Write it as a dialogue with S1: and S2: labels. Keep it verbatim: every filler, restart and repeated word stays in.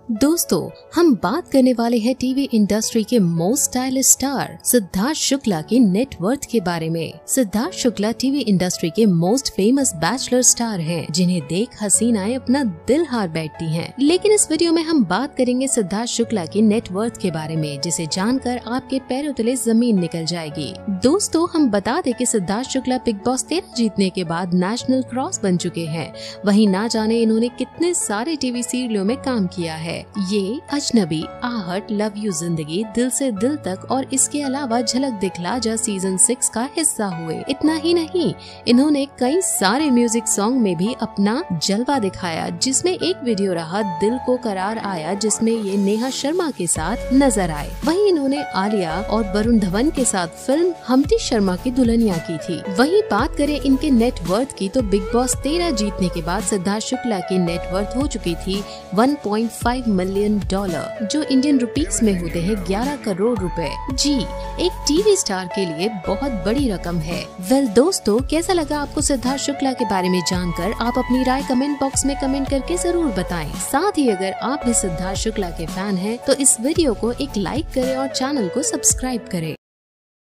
S1: दोस्तों, हम बात करने वाले हैं टीवी इंडस्ट्री के most stylish star Siddharth Shukla की नेटवर्थ के बारे में। सिद्धार्थ शुक्ला टीवी इंडस्ट्री के मोस्ट फेमस बैचलर स्टार हैं, जिन्हें देख हसीनाएं अपना दिल हार बैठती हैं। लेकिन इस वीडियो में हम बात करेंगे सिद्धार्थ शुक्ला की नेटवर्थ के बारे में, जिसे जानकर आपके पैरों तले जमीन निकल जाएगी। दोस्तों, हम बता दें कि सिद्धार्थ शुक्ला बिग बॉस तेरह जीतने के बाद नेशनल क्रॉस बन चुके हैं। वहीं ना जाने इन्होंने कितने सारे टीवी सीरियलों में काम किया है। ये अजनबी, आहट, लव यू जिंदगी, दिल से दिल तक और इसके अलावा झलक दिखला जा सीजन सिक्स का हिस्सा हुए। इतना ही नहीं, इन्होंने कई सारे म्यूजिक सॉन्ग में भी अपना जलवा दिखाया, जिसमें एक वीडियो रहा दिल को करार आया, जिसमें ये नेहा शर्मा के साथ नजर आए। वहीं इन्होंने आलिया और वरुण धवन के साथ फिल्म हमटी शर्मा की दुल्हनिया की थी। वहीं बात करें इनके नेटवर्थ की, तो बिग बॉस तेरह जीतने के बाद सिद्धार्थ शुक्ला की नेटवर्थ हो चुकी थी one point five million dollar, जो इंडियन रुपीस में होते हैं ग्यारह करोड़ रुपए। जी, एक टीवी स्टार के लिए बहुत बड़ी रकम है। वेल दोस्तों, कैसा लगा आपको सिद्धार्थ शुक्ला के बारे में जानकर? आप अपनी राय कमेंट बॉक्स में कमेंट करके जरूर बताएं। साथ ही अगर आप भी सिद्धार्थ शुक्ला के फैन हैं, तो इस वीडियो को एक लाइक करें और चैनल को सब्सक्राइब करें।